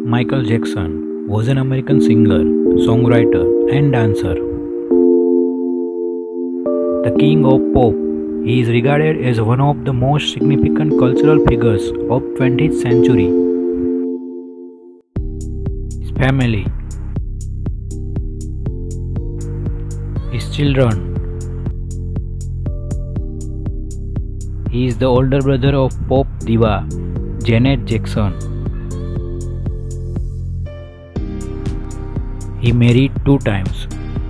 Michael Jackson was an American singer, songwriter, and dancer. The king of pop, he is regarded as one of the most significant cultural figures of 20th century. His family, his children. He is the older brother of pop diva Janet Jackson. He married 2 times.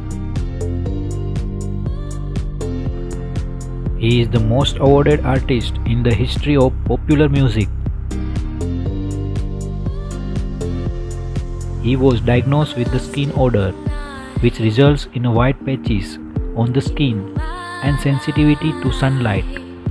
He is the most awarded artist in the history of popular music. He was diagnosed with the skin odor, which results in white patches on the skin and sensitivity to sunlight.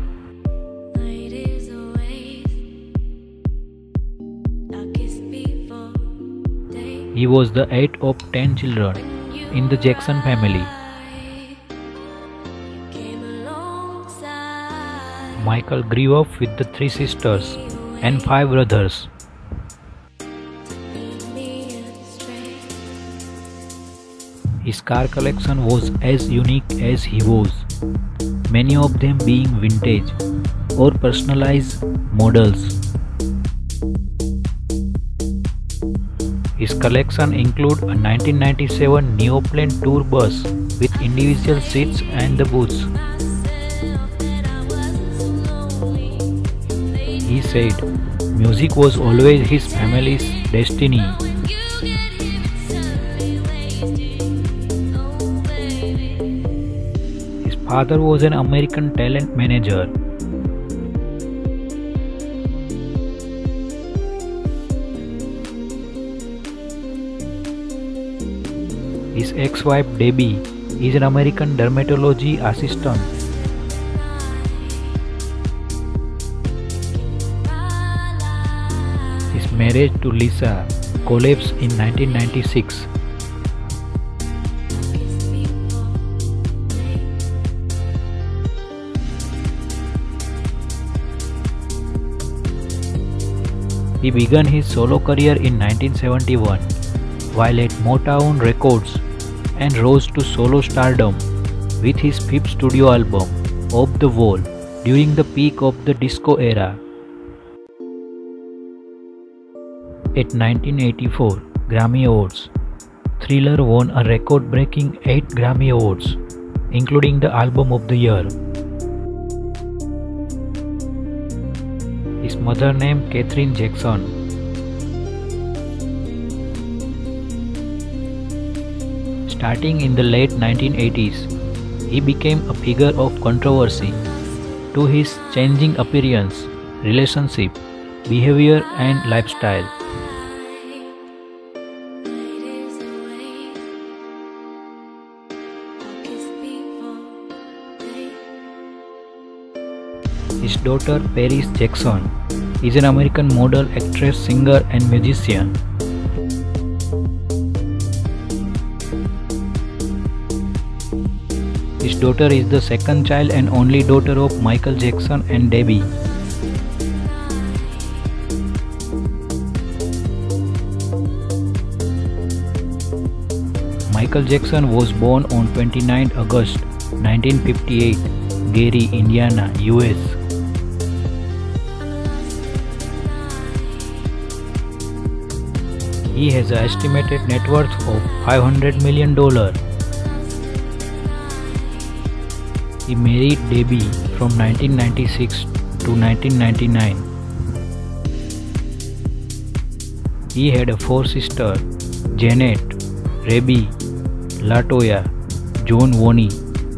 He was the 8th of 10 children in the Jackson family. Michael grew up with the 3 sisters and 5 brothers. His car collection was as unique as he was, many of them being vintage or personalized models. His collection includes a 1997 Neoplane tour bus with individual seats and the booths. He said, music was always his family's destiny. His father was an American talent manager. His ex-wife Debbie is an American dermatology assistant. His marriage to Lisa collapsed in 1996. He began his solo career in 1971 while at Motown Records and rose to solo stardom with his 5th studio album, Off the Wall, during the peak of the disco era. At 1984 Grammy Awards, Thriller won a record-breaking 8 Grammy Awards, including the Album of the Year. His mother named Katherine Jackson. Starting in the late 1980s, he became a figure of controversy to his changing appearance, relationship, behavior, and lifestyle. His daughter Paris Jackson is an American model, actress, singer, and musician. His daughter is the 2nd child and only daughter of Michael Jackson and Debbie. Michael Jackson was born on 29 August 1958, Gary, Indiana, US. He has an estimated net worth of $500 million. He married Debbie from 1996 to 1999. He had 4 sisters, Janet, Rebby, LaToya, Joan Vonnie.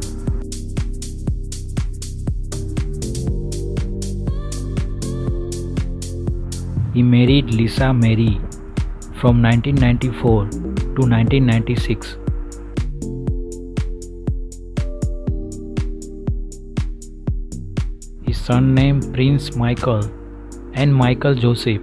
He married Lisa Marie from 1994 to 1996. His son named Prince Michael and Michael Joseph.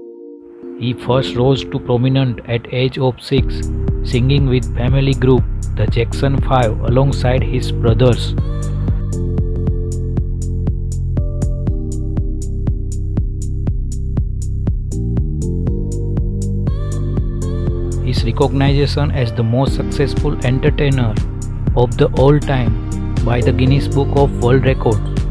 He first rose to prominence at age of 6, singing with family group the Jackson 5 alongside his brothers. His recognition as the most successful entertainer of the all time by the Guinness Book of World Records.